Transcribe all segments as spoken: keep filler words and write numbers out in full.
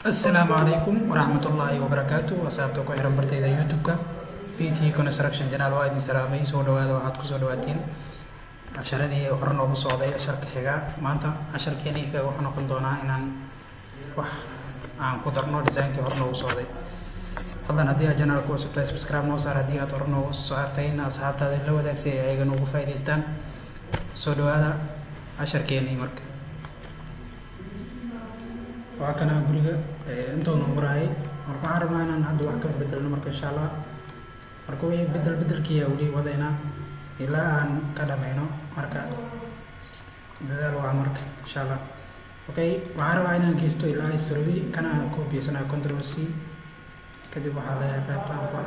السلام عليكم ورحمة الله وبركاته وصحبتك وحرم برتيدا يوتيوبك بي تي كونستراكشن جنال وايد سلامي سو دhowaada waxaad ku soo dhawaatiin casharadii hore noogu socday casharka xiga maanta casharkeeni xiga wuxuu noqon doonaa inaan wax aan ku darno designkii hore noogu socday fadlan haddii aad channelka ku subscribe subscribe noo saar haddii aad hore noogu saartayna asxaabtaada la wadaag si ay ayaga noogu faa'iidaystaan soo dhawaada casharkeeni marka waa kana guriga inta uu noqoray marka waxaan rabnaa inaan hadda wax ka bedelno marka insha Allah marka way bedel bedelkiya wali wadayna ilaa aan ka dhamayno marka dadaal waa marka insha Allah okay waxaan rabaa inaan geysto ilaa history kana copy sana control C kadib waxaa la qaybtaan for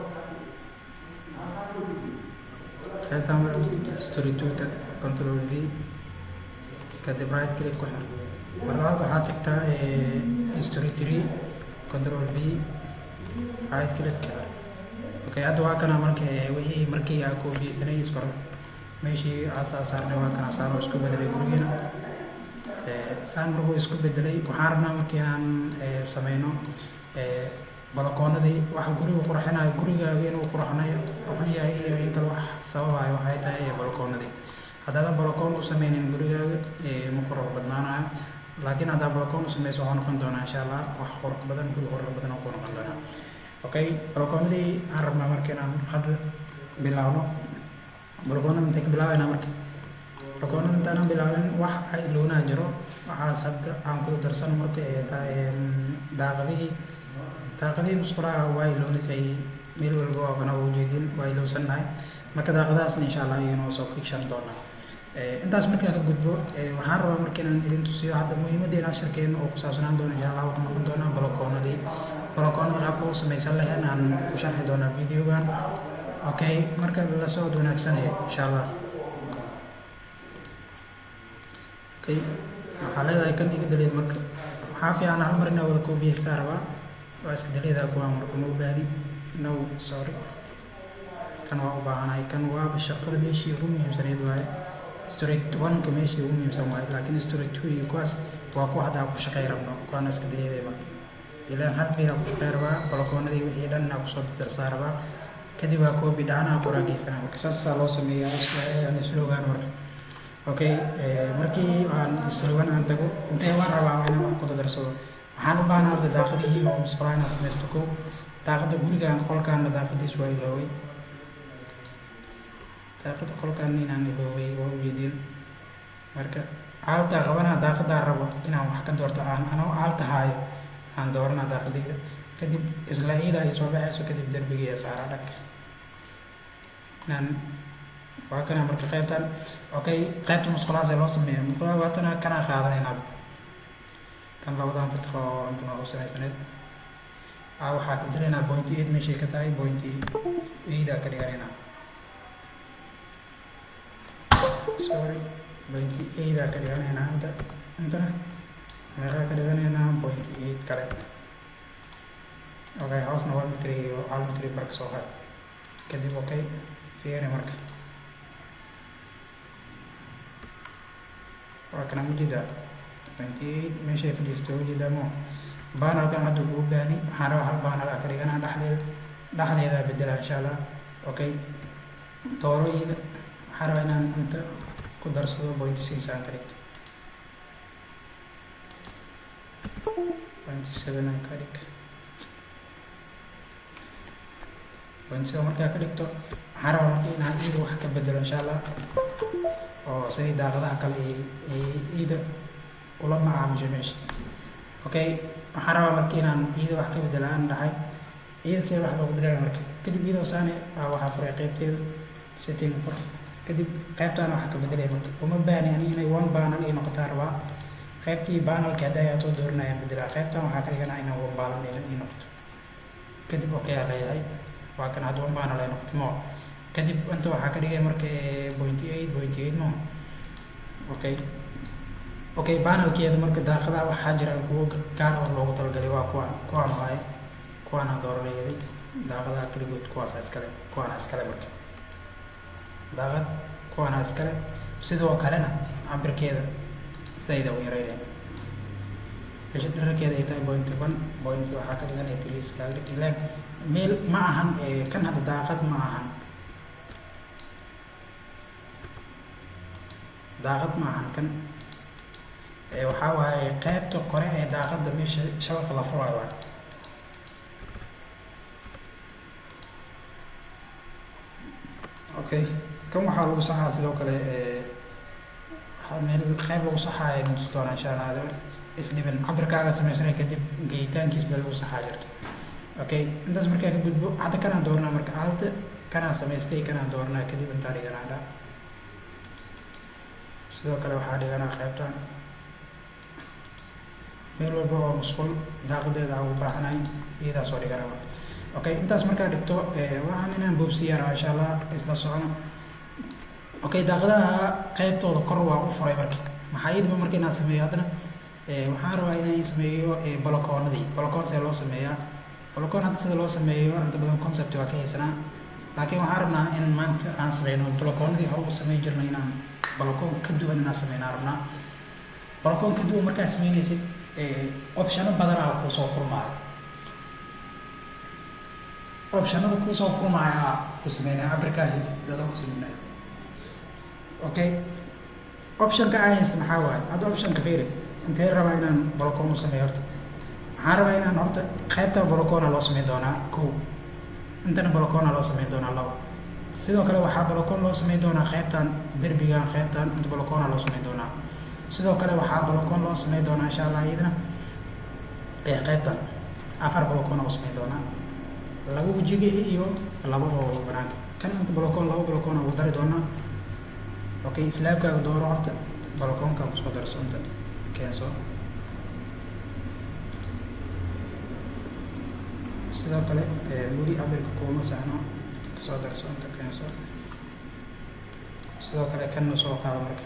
qaybtaan history two control V kadib right click ku xir marlaad waxaad tagtaa history three control V right click kale okay hadda waa kana marka wixii markii aan koobiyeysanay iskor meeshii aasaasarnay waa kana saaro isku bedelay gurigeena ee saan markuu isku bedelay waxaan rabnaa markii aan sameeyno ee balkoonadii waxa guriga qurxinaa gurigaaga inuu qurxanayo qurxan yahay iyo in kale wax sababay waxay tahay balkoonadii haddii balkoon u sameeynin gurigaaga ee ma qurux badnaanayo laakiin haddii balkoon u sameeyso waxaan noqon doonaa insha Allah wax qurux badan guri qurux badan oo noqon doonaa okay balkoonadii aan rabnaa markii aan hadda bilaawno balkoonada inta ka bilaawayna marka balkoonada inta aan bilaawin wax ay loona jiro waxaas hadda aan ku darsano marka ee daaqadii daaqadii musqulaha way loonisay meel walba oo kana u jeedin way loosanahay marka daaqadaas insha Allah iyana soo kiishan doonaa ee intaas marka ka gudbo ee waxaan rabaa markii aan idin tusiyo hadda muhiimadeena casharkeena oo ku saabsanaan doona insha Allah waxaan noqon doonaa balkoonadii balkoonada qaabka uu sameeysan lahayn aan ku sharxi doonaa videogan okay marka la soo wanaagsan insha Allah okay waxa leedahay kan iga daleed marka waxa fiican hal mar inaa wada koobiyeysta rabaa waa iska daleeda kuwa marka ma u baahni no sorry kan waa u baahanahay kan waa shaqada meeshii ugu muhiimsaneed waaye history one ka meeshii ugu muhiimsan waaye laakiin history two iyo kuwaas waa ku hadda ku shaqeey rabno kuwana iska daleeday marka ilaa had meela ku shaqeey rabaa balkoonadii wixii dhan ku soo darsaaraba kadib waa koobi dhaana qoraagiisana marka saas loo sameeyaa aan slogan marka okay markii aan history one aan tago intee waan rabaa inaan wax ku darsado waxaan u baahanahay daaqadii oo musqulaha sameeysto ko daaqada guriga qolkaan daaqadiis waa iloway daaqada qolkaan inaan iloway waa weydin marka aalta qabana daaqada rabo inaan wax ka doorto aan anoo aalta haayo aan doorna daaqadii kadib isla iyada ay soo baxayso kadib darbiga saara dhag nan waa kana marka qaybtan okay qaybta musqulaha loo sameeyo musqulaha waatana kana qaadanayna tan labadan fadqo inta ma usaysaneed aa waxa ka dilayna point eight meeshii ka tahay point eight ka dhiganayna sorry point eight ka dhiganayna inta inta meeqa ka dhiganayna point eight kale okay hoosna one meter iyo one meter barka soo qaad kadib okay fiiri marka waa kana mujida point eight meeshii fadhiisto wajida mo banal kan hadda ugu baani waxaan rabaa hal banal ka dhigana dhaxdeed dhaxdeeda bedela insha Allah okay doorooyida waxaan rabaa inaan inta ku darsado point six aan ka dhigto point seven aan ka dhigto point seven marka ka dhigto waxaan rabaa markii inaan iyada wax ka bedelo insha Allah oo say daaqadaha kale ee iyada ula macaamisho meesha okay waxaan rabaa markii inaan iyada wax ka bedelaan dhahay iyada say wax loogu bedelo marka kadib iyada saane waxa furay qaybteeda setting for kadib qaybtaan waxa ka bedelay marka uma baahni ani inay one panel ay noqoto rabaa qaybtii panelka hadda ayaa soo dooranaya bedela qaybtaan waxa ka dhiganaa inay one panel ay noqoto kadib okay aad leeyahay waa kan hadda one panel ay noqoto mo kadib inta waxa ka dhigay marka point eight point eight mo okay okay panelkeeda marka daaqadaha waxa jira kuwa gaar ah loogu talagalay waa kuwan kuwan waay kuwan dooranayay daaqadaha kaligood kuwaas iskale kuwan iskale marka daaqad kuwan iskale sidoo kalena cabirkeeda sayda u yareeyay meesha dherarkeeda ay tahay point one point waxaa ka dhigan three iskaaga dhig ilaan meel ma ahan kan hadda daaqad ma ahan daaqad ma ahan kan waxaa waaye qaybta kore ee daaqadda meesha shabaqa la furayo waay okay kan waxaa lagu saxaa sidoo kale meel qayb lagu saxaayo nusu doona insha allah isdhiban cabirkaaga samaysanay kadib geeyitaankiis baa lagu saxaa jirto okay intaas markaa ka gudbo hadda kanaan doornaa marka hadda kanaan samaystay kanaan doornaa kadib intaa dhiganaa dha sidoo kale waxaa dhiganaa qaybtan meel walba oo musqul daaqadeeda aan ugu baahanahay iyadaa soo dhiganaa marka okay intaas markaa dhigto waxaan inaan boobsiiyaa rabaa insha allah isla socono okay daaqadaha qaybtooda kor waa u furay marka maxaa idba marka inaan sameeyo haddana waxaan rabaa inaan sameeyo balakoonadii balakoon see loo sameeyaa balakoon hadda sida loo sameeyo inta badan concept waa ka haysanaa laakiin waxaan rabnaa in maanta aan sameyno balakoonadii hore u sameyn jirnay inaan balakoon ka duwan inaan sameynaa rabnaa balakoon ka duwan markaa sameynaysid optiono badanaa kuu soo furmaayo optionada kuu soo furmaaya ku sameynaya cabirkaas dada ku sameynaya okay optionka aan haysta maxaa waaye hadda optionka fiiri intee rabaa inaan balakoon u sameeyo horta waxaan rabaa inaan horta qaybta balakoona loo sameyn doonaa kow intana balakoona loo sameyn doonaa labo sidoo kale waxaa balakoon loo sameyn doonaa qaybtan derbigan qaybtan inta balakoona loo sameyn doonaa sidoo kale waxaa balakoon loo sameyn doonaa insha allah iyadana qaybtan afar balakoona loo sameyn doonaa laba wajiga iyo laba oo banaanka kan inta balakoon laba balakoona ugu dari doonaa okay islaabkaaga dooro horta balakoonka kusoo darso inta keenso sidoo kale weli cabirka kuuma saxno kasoo darso inta keenso sidoo kale kanna soo qaado marka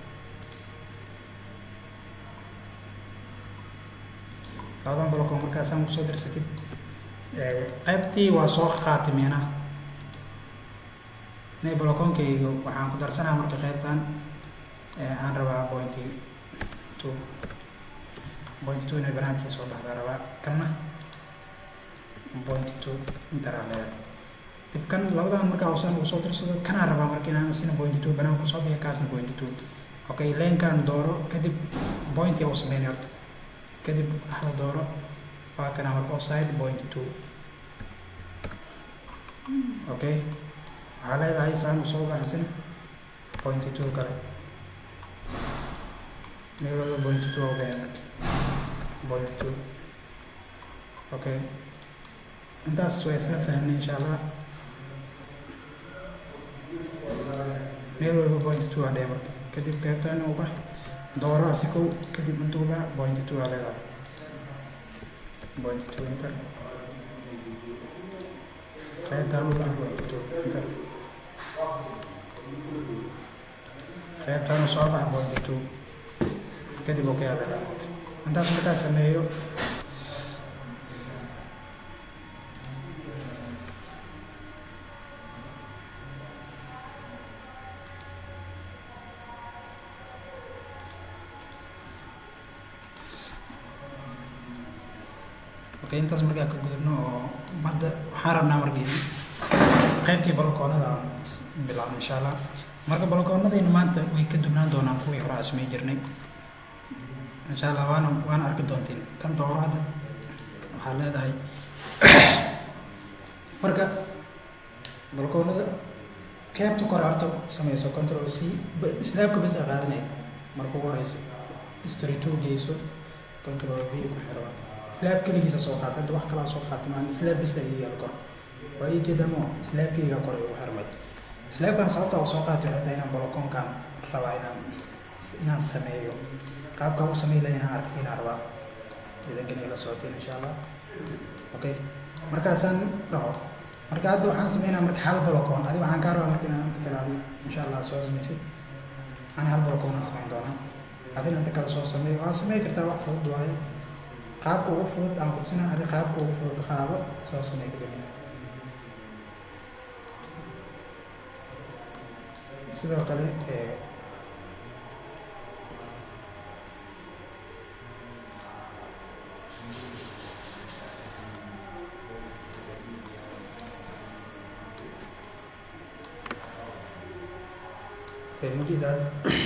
labadan balakoon markaasaan kusoo darsatid qaybtii waa soo qaatay meenaha inay balakoonkayga waxaan ku darsanaa marka qaybtan aan rabaa pointy two pointy two inay banaankii soo baxdaa rabaa kanna pointy two intaraa leeyahay dib kan labadan markaa hoosan lagu soo darsado kanaa rabaa marka inaan sina pointy two banaan kusoo bixiyo kaasna pointy two okay leenkaan dooro kadib pointy u sameynay horta kadib axda dooro waa kanaa marka offside pointy two okay waxaa leedahay saan usoo baxsan pointy two kale meel walba pointy two uga marka pointy two okay intaas waa isla fahamnay insha allah meel walba pointy two aa dhee marka kadib qaybtaan u bax dooro asikow kadib intuu bax pointy two aa leedahay pointy two inter qaybtaan u bax pointy two inter qaybtaan u soo bax pointy two kadib okay aa leedahay marka intaas markaas sameeyo okay intaas markaa ka gudubno oo hadda waxaan rabnaa markii qaybtii balakoonada aan bilaabno insha allah marka balakoonadayna maanta way ka dubnaan doonaan kuwii hore aan sameyn jirnay insha allah waana waana arki doontiin kan dooro hadda waxaa leedahay marka balakoonada qaybta kore horta sameyso control c islaabka bas aa qaadanaya marka ugu horeyso history two geyso control v ku xiro islaab keligiisa soo qaata hadda wax kalaa soo qaata maan islaab bisa iyo yaal kor waa ii jeedamo islaabkeyga kore ugu xirmay islaabkan sababta oo soo qaatay waxay tahay inaan balakoonkan rabaa inaan inaan sameeyo qaabka u sameey lahayn inaan arkay inaan rabaa idankan ila socoteen insha allah okay markaasaan dhaho marka hadda waxaan sameynaa marka hal balakoon adiga waxaan kaa rabaa marka inaan inta kale adi insha allah soo sameysid aan hal balakoon aan sameyn doonaa adina inta kale soo sameeyo waa sameey kartaa wax fudud waaye qaabka ugu fudud aan kutusina adi qaabka ugu fudud qaado soo sameey kadib sidoo kale okay mujid hada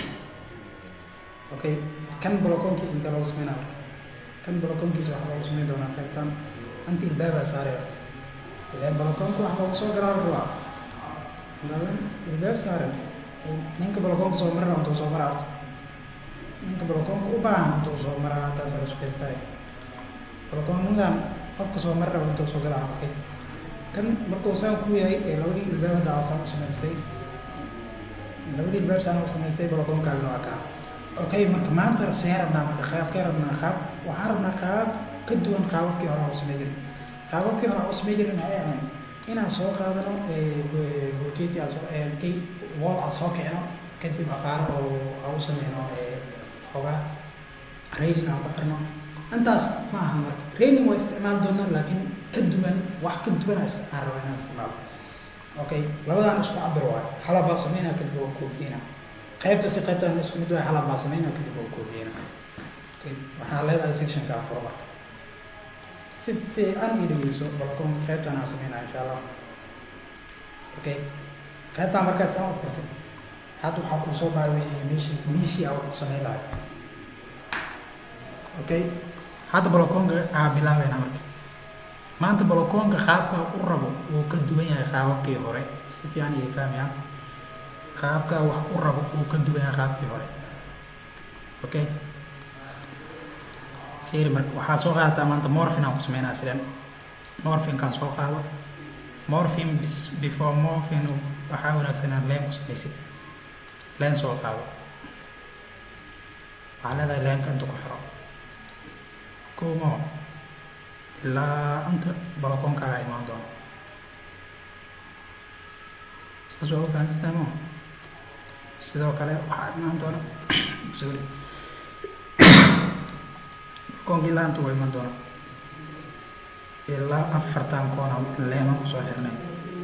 okay kan balakoonkiisa inta lagu sameynaa kan balakoonkiisa waxa lagu sameyn doonaa qaybtan anti ilbaaba saareed ilaan balakoonku waxa lagu soo galaa ruuxa hadan ilbaab saaran ninka balakoonka soo maraa intuu soo maraa ninka balakoonka u baahan intuu soo maraa taas la shaqeystay balakoonadan qofka soo maraa intuu soo galaa okay kan markuu saan ku yahay ee labadii ilbaabada aan soo sameystay labadii ilbaab saan u sameystay balakoonkaaga waa ka okay marka maanta seerna marka qaab ka rabnaa qaab waxaan rabnaa qaab ka duwan qaababkii hore oo sameeyay qaababkii hore oo sameeyay maxay ahayn inaan soo qaadano ee bulkeeti aan soo ee kay wall aan soo kicino kadib aqaar oo aan u sameeyno ee xogaa railing aan ku xirno intaas ma aha marka railing waa isticmaal doonaa laakiin ka duwan wax ka duwan aan rabaa inaan isticmaalo okay labadan isku cabir waa xalaba sameeyna kadib oo koobiyana qaybta si qaybtan isku mid ah xalaba sameeyna kadib oo koobiyana okay waxa leedahay section ka afar marka si fiican idhigiiso balkoon qaybtan aan sameeyna insha Allah okay qaybtan markaas aan u furtay hadda waxa ku soo baaway miishi miishi aan u sameeyay okay hadda balkoonka aan bilaabeyna marka maanta balkoonka qaabka u rabo uu ka duwan yahay qaababkii hore si fiican ay fahmayaan qaabka wax u rabo uu ka duwan yahay qaabkii hore okay fiir marka waxa soo qaata maanta morphine aan ku sameeynaa sidaan morphine kan soo qaado morphine before morphine waxa wanaagsan aan leen ku sameeyay leen soo qaado على ذا لين كنت كحرا كوما إلا أنت بلكون كاي ما دون استجواب فانس تمام سيدا كله واحد ما دون سوري بلكون كلا أنت وين ما دون إلا أفرتام كونا لين كسوهرني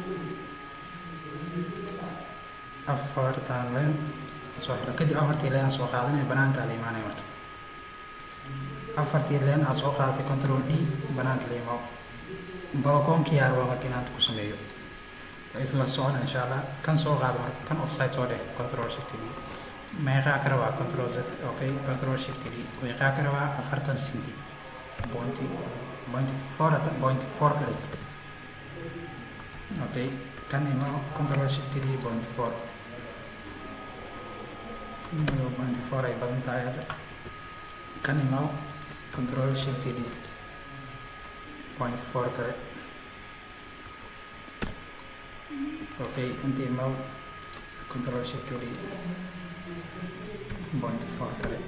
أفرتام لين سوهر كدي أفرتي لين سوه قادني بنان كالي ماني مرك أفرتي لين أسوه قادتي كنترول دي بنان كالي ماو بلكون كي أروى مكينات كسميو إذا السؤال إن شاء الله كان سوه قاد مرك كان أوف سايد سوه كنترول شيفت دي ما يقع كروا كنترول زد أوكي كنترول شيفت دي ويقع كروا أفرتان سينكي بوينتي بوينتي فور بوينتي فور كريت أوكي كان إما كنترول شيفت دي بوينتي فور بوينتي فور أي بدن تاعي كان إما كنترول شيفت دي بوينتي فور كريت اوكي انت إما كنترول شيفت دي بوينتي فور كريت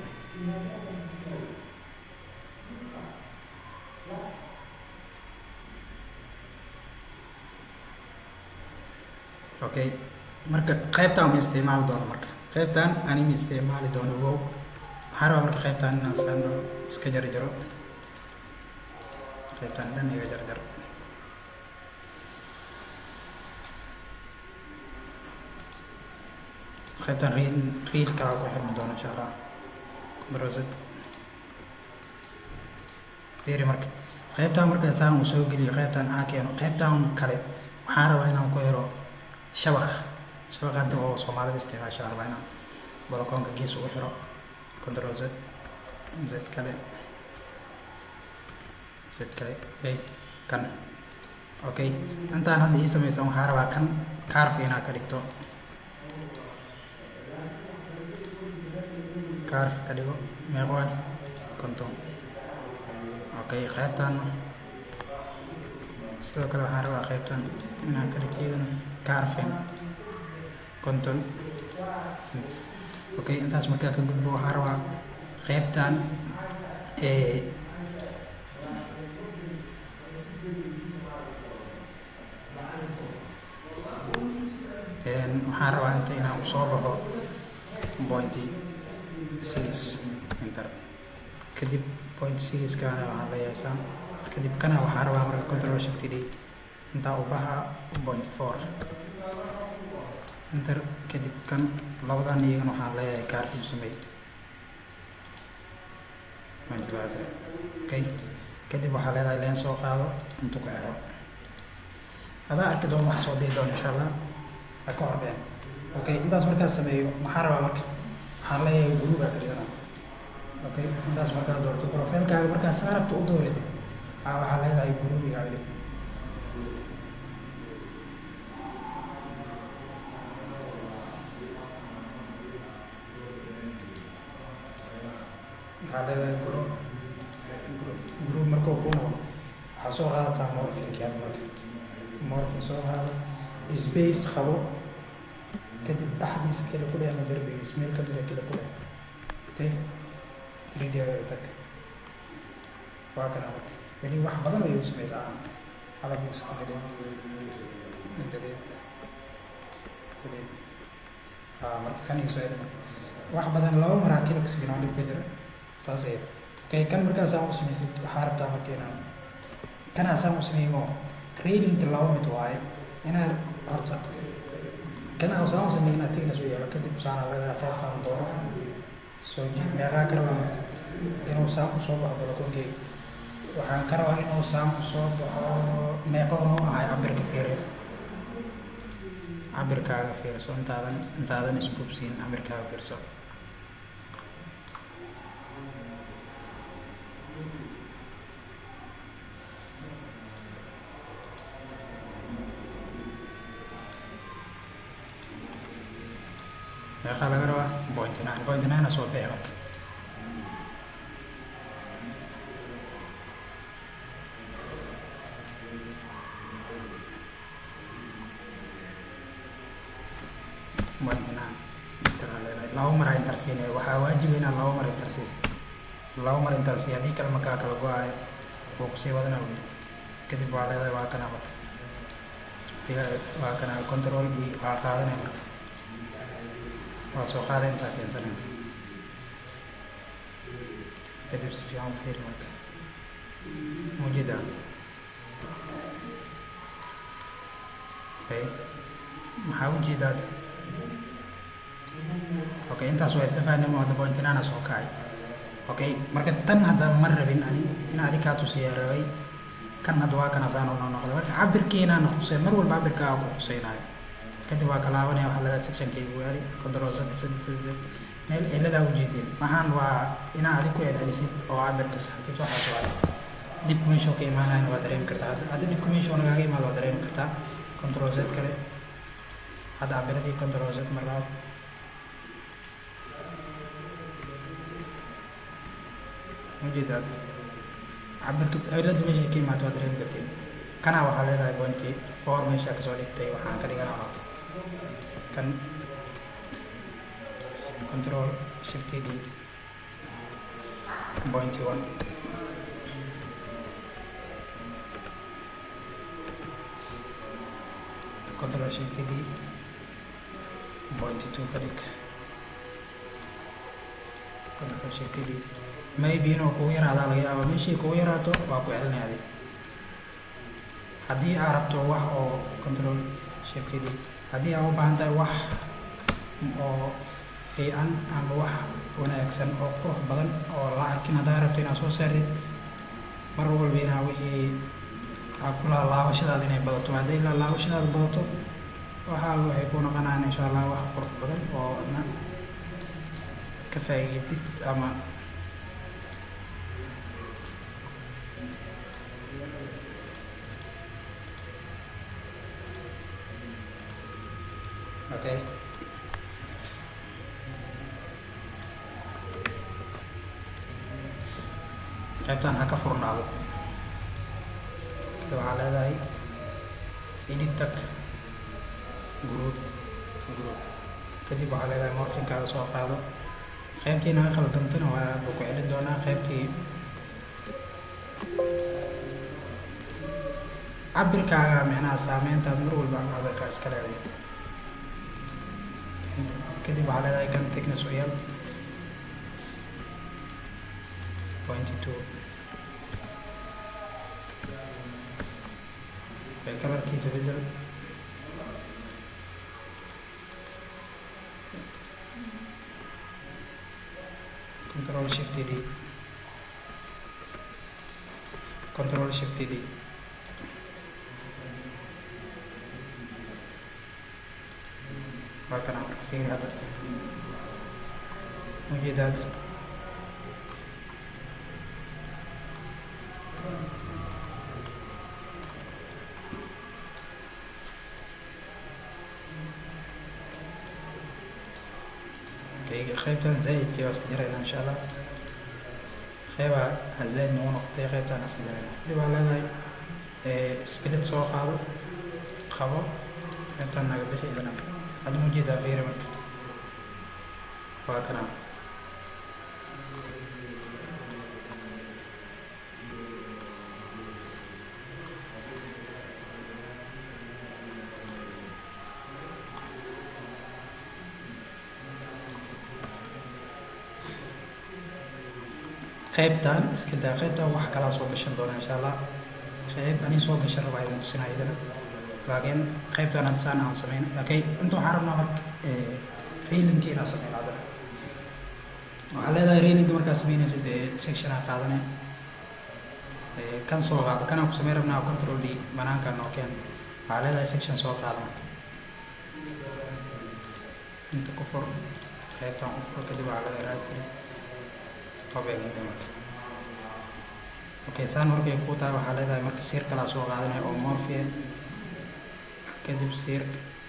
اوكي marka qaybtan ma isticmaal doono marka qaybtan ani ma isticmaali doono wow waxaan marka qaybtan inaan saano iska jar jaro qaybtan dhan iga jar jaro qaybtan riil riil kala ku xirmi doono insha Allah control z fiiri marka qaybtan marka saan u soo geliyo qaybtan aan keeno qaybtan kale waxaan rabaa inaan ku helo shabaq shabaqada oo Soomaalida isticmaasho rabaa inaan balakoonka gees ugu xiro control z z kale z kale ay kan okay intaan hadda ii sameeysan waxaan rabaa kan carve inaan ka dhigto carve ka dhigo meeqo ay konton okay qaybtan sidoo kale waxaan rabaa qaybtan inaan ka dhigto iyadana carve konton okay intaas markaa ka gudbo waxaan rabaa qaybtan ee een waxaan rabaa inta inaan soo baxo pointy six enter kadib point six kana waxaan leeyahay kadib kana waxaan rabaa marka control shift d inta u baxa point four enter kadib kan labadan iyagana waxaan leeyahay carve sameey okay kadib waxaa leedahay leen soo qaado intu ku xiro adaa arki doon wax soo bixi doon insha allah ha ka hordheen okay intaas markaas sameeyo maxaa rabaa marka waxaan leeyahay group aa kaliyana okay intaas markaa doorto profilekaaga markaa saarabta u dooratid aa waxaa leedahay groupiga waxaa leedahay group group markuu ku noqdo waxaa soo qaadataa morphinki hadda marka morphin soo qaado space qabo kadib dhexdiisa kale ku leh ama darbigiisa meel ka mida kale ku leh okay three d tag waa kana marka weli wax badan ayuu sameysaa halab iska dirin dadeed dadeed haa marka kan iisoo heli marka wax badan laba maraa kilo kusigin oo dhib ka jira saas ayada okay kan markaasaan u samaysid waxaa rabtaa marka inaan kanaasaan u sameeymo raidingka laba mid waaye inaad horta kan aan u sameey inaad tignas u yeelo kadib saana leedahay qaybtaan doono soo jiid meeqaa ka rabaa marka inuu saan usoo baxo balakoonkeyga waxaan ka rabaa inuu saan usoo baxo meeqo inuu ahay cabirka fiiriyo cabirkaaga fiirso intaadan intaadan isbubsiin cabirkaaga fiirso meeqaa laga rabaa point nine point nine soo bixi marka point nine laba mar intersiinaya waxaa waajib inaan laba mar intersiis laba mar intersiy haddii kale markaa kala go-ayo wuu kusii wadana weli kadib waa leedahay waa kana marka waa kana control d waa qaadanaya marka waa soo qaaday intaa keensanay kadib si fiican u fiiri marka mujida okay maxaa ujeedaad okay intaas waa istafaanimo hadda point nine soo kacay okay marka tan hadda ma rabin ani in adi kaa tusiya rabay kan hadda waa kana saan noo noqday marka cabirkeenaan khusay mar walba cabirkaa ku khusaynayo kadib waa kalaabanaya waxaa leedahay sectionkaygu waali control z z z meel ciladaa ujeedin waxaan waa inaa adig ku celcelisid oo cabirka saxtid waxaas waa dibku meesha ka imaanayn waa dareemi kartaa hadda dibku meesha nagaaga imaado waa dareemi kartaa control z kale hadda cabiradii control z mar labaad ujeedaad cabirka cilada meesha ka imaado waa dareemi kartiin kana waxaa leedahay pointy four meesha kasoo dhigtay waxaan ka dhiganaa kan control shift d pointy one control shift d pointy two ka dhig control shift d maybe inuu kugu yaraadaa laga yaaba meeshii kugu yaraato waa ku celinaya haddii aad rabto wax oo control shift d haddii aad u baahan tahay wax oo fiican ama wax wanaagsan oo qurux badan oo la arkin haddaa rabto inaad soo saartid mar walba inaa wixii aad kula laabashadaada inay badato hadday la laabashadaada badato waxaa waxay ku noqonayaan insha allah wax qurux badan oo adna ka faa'iidid ama okay qaybtan ha ka furnaado waxaa leedahay edit tag group group kadib waxaa leedahay morphinkaaga soo qaado qaybtii naga khaldantana waa buu ku celin doonaa qaybtii cabirkaaga micnaha saameyntaad mar walba cabirkaa iska leedahay kadib waxaa leedahay kan thickness u yeel pointy two bay kalarkiisa bedel control shift d control shift d waa kana marka fiir hadda ujeedaad qaybtan zaidkii waa iska jirayna insha allah qayba zaid nagu noqotay qaybtan iska jirayna kadib waa leedahay split soo qaado qabo qaybtan naga bixi idana hadda mujeedaa fiiri marka waa kana qaybtan iska daa qaybtan wax kala soo gashan doona insha allah qayb ani soo gashan rabaa idin tusinayna laakiin qaybtan aan saan aan sameyn okay inta waxaan rabnaa marka ee railing-kii inaan sameyn hadda waxaa leedahay railing-ka markaa sameynaysa dee section aan qaadanay ee kan soo qaado kan aan ku sameyn rabnaa control d banaanka noo keen waxaa leedahay section soo qaado marka inta ku fur qaybtan ku fur kadib waxaa leedahay right click obeegida marka okay saan markay ku tahay waxaa leedahay marka sir kala soo qaadanay oo morphia kadib sir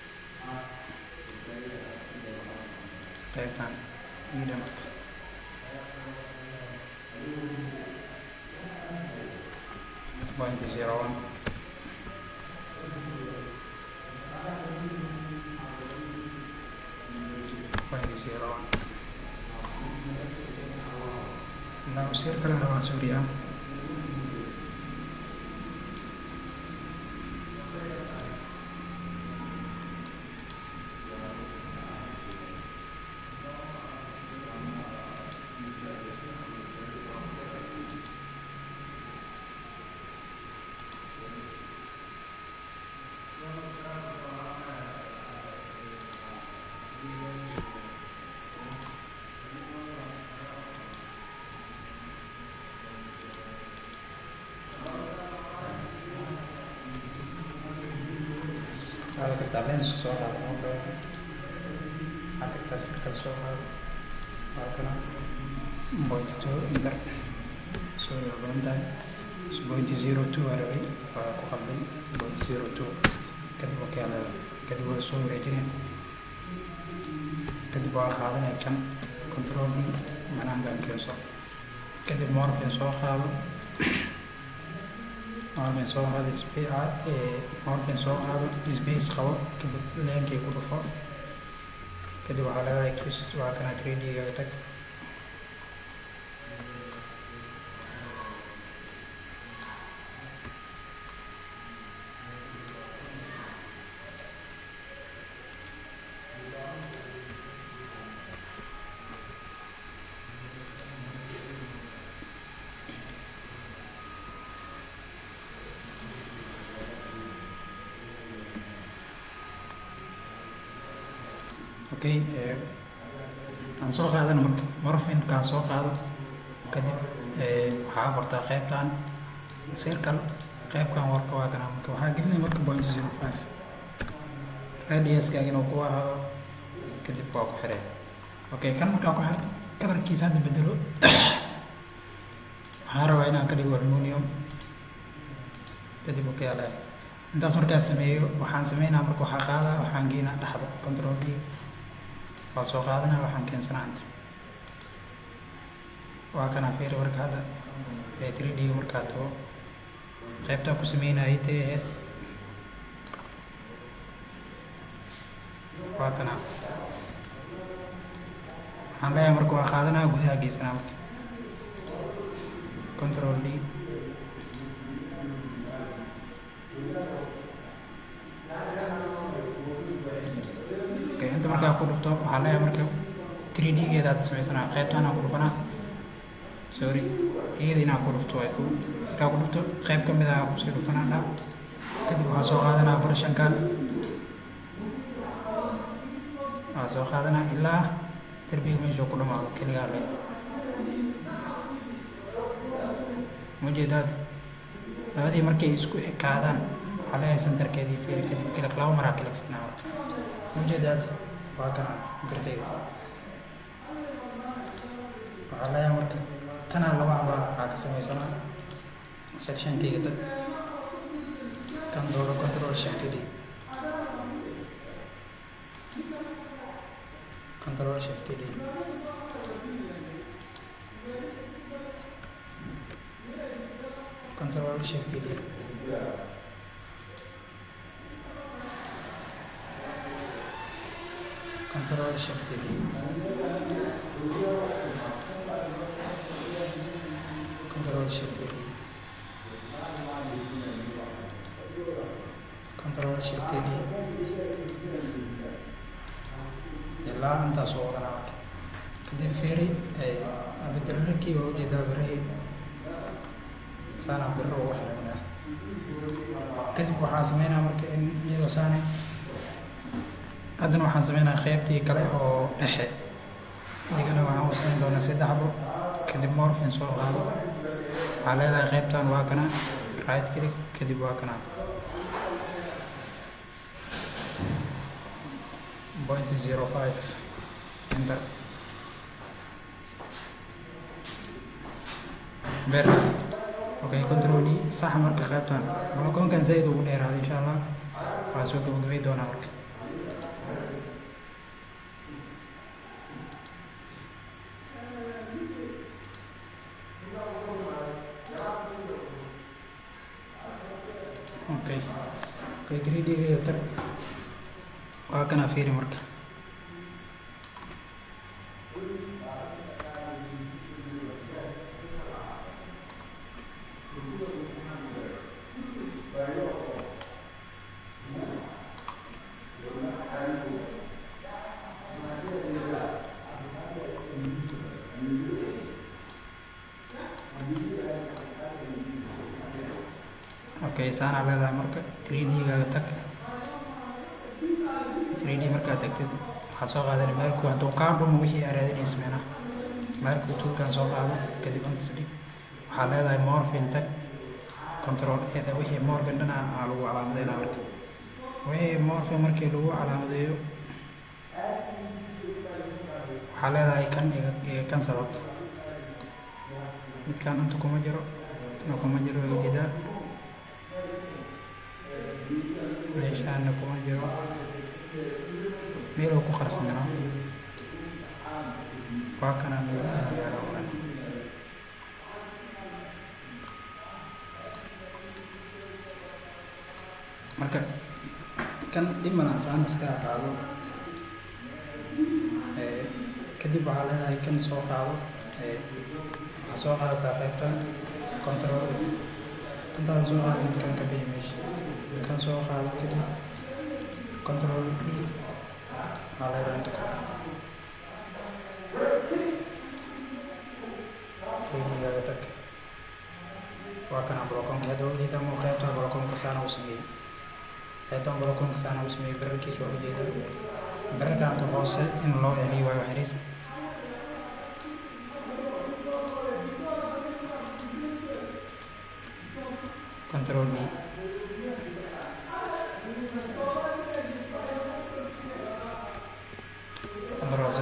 qaybtan ida marka point zero one point zero one nah usir kala rabaa suuriya هذا كنت عليه سؤال هذا الموضوع عندك تأثير كل سؤال هذا وكنا بوينت تو إنتر سوري بوينت بوينت زيرو تو عربي وكوخلي بوينت زيرو تو كده وكالة كده وسوي رجلين كده بقى هذا نكمل كنترول دي منام كان كيسو كده مورفين سو هذا مورفين سو هذا سبي مورفين سو هذا سبيس خو كده لين كي كده فوق كده وعلى ذلك كيس وكنا تريدي جاتك okay aan soo qaadana marka morphine ka soo qaado kadib ee waxa farta qaybtan circle qaybkan warka waa kana marka waxa gelinay marka point zero five radius ka inuu ku ahaado kadib waa ku xiray okay kan marka ku xirta kalarkiisa hadda bedelo waxa rabaa inaan ka dhigo aluminum kadib okay ala intaas markaa sameeyo waxaan sameynaa marka waxa qaada waxaan geynaa dhaxda control d waa soo qaadana waxaan keensanaa inta waa kana fiir warka hadda ee three d markaa tago qaybta ku sameynayay tee waa kana waxaan leeyahay marka waa qaadanaa gudaha geysanaa marka control d inta markaa ku dhufto waxaa leeyahay marka three d geeda aad samaysanaa qaybtaan aan ku dhufanaa sorry iyada inaan ku dhufto ay ku markaa ku dhufto qayb ka mid ah kusii dhufanaa dha kadib waxaa soo qaadanaa barashankan waxaa soo qaadanaa ilaa derbiga meesha ku dhamaado keligaa leeyahay mujeedaad labadii markay isku ekaadaan waxaa leeyahay centerkeedii fiiri kadib kiliq laba maraa kiliq siinaa marka ujeedaad waa kana gartayda waxaa leeyahay marka tanaa laba aba aa ka samaysanaa sectionkayga dad kan dooro control shift d control shift d control shift d control shift d control shift d control shift d ilaa intaas oo wadanaa marka kadib fiiri hadda birarkii waa ujeedaa birahii saana biro ugu xiranaa kadib waxaan sameynaa marka in iyadoo saane haddana waxaan sameynaa qeybtii kale oo dhexe idigana waxaan u sameyn doonaa saddex xabo kadib morphin soo qaado waxaa leedahay qeybtan waa kana right click kadib waa kana point zero five enter ber okay control d sax marka qeybtan balakoonkan zaid ugu dheeraaday insha allah waxaan soo gabagabay doonaa marka okay okay three d ga tag waa kana fiiri marka okay saana leedahay marka three d gaaga tag three d markaad tagtid waxaad soo qaadan meelku hadduu kaa dhumo wixii aad raadinaysa meelaha meelku tuulkan soo qaado kadib intas dhig waxaa leedahay morphin tag control eeda wixii morphin dhana aa lagu calaamadeynaa marka wixii morphin markii lagu calaamadeeyo waxaa leedahay kan iyo kan sababta midkaan inta kuma jiro tana kuma jiro waa ujeedaa meeshaana kuma jiro meel uu ku qarsanaa waa kana meelaha yaala oran marka kan dhimana asaan iska qaado ee kadib waxaa leedahay kan soo qaado ee waxaa soo qaadataa qaybtan control intaan soo qaadin kan ka bixi meesha kan soo qaado kadib control d waxaa leedahay inta kore keyligaaga tag waa kana bolokonka hadda ujeeda mu qaybtan bolokonka saana u sameeyey qaybtan bolokonka saana u sameeyey bararkiisa waa ujeeda bararka hadda hoose in loo celiyo waa xiriis control d control z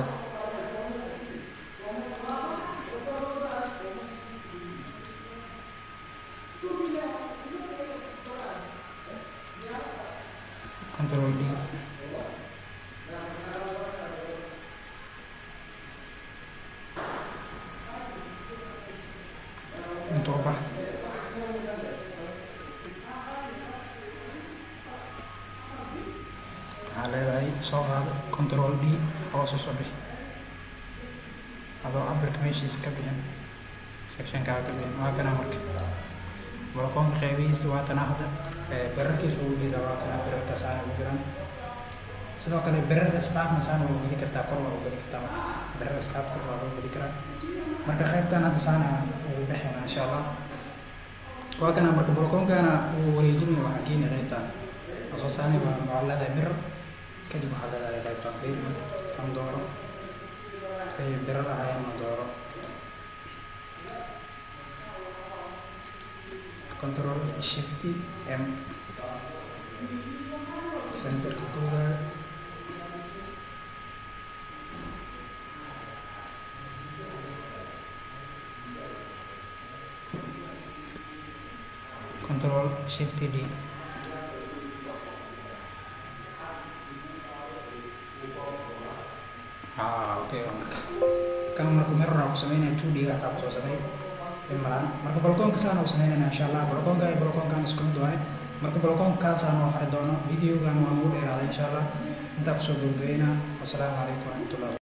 control d untuk apa leedahay soo qaado control d hoos usoo bixi adoo cabirka meeshiisa ka bixin sectionkaa ka bixin waa kana marka bolokoonka qeybihiisa waa tana hadda berarkiisa ugu jeeda waa kana berarka saana ugu jiran sidoo kale berar staff saana waa geli kartaa kor waa geli kartaa marka berar staff kor waa loo geli karaa marka qaybtan hadda saana ugu bixina insha allah waa kana marka bolokoonkaana uu wareejinayo waxaa keeni qaybtan asoo saani waa leedahay mirar kadib waxaa leedahay qaybtan fiir kan dooro kay birar ahayn ma dooro control shift M centerka gurigaaga control shift D ah oke okay. Kan marka mirror aku sameynaya two D ga taa kusoo sameey malan marka balkoonka saan u sameynayna insha Allah balkoonka ay balkoonkan isku mid waay marka balkoonkaas aan wax xari doono videogan waan ugu dheeraaday insha Allah inta kusoo gabagabeynaa. Wassalaamu calaykum warahmatullahi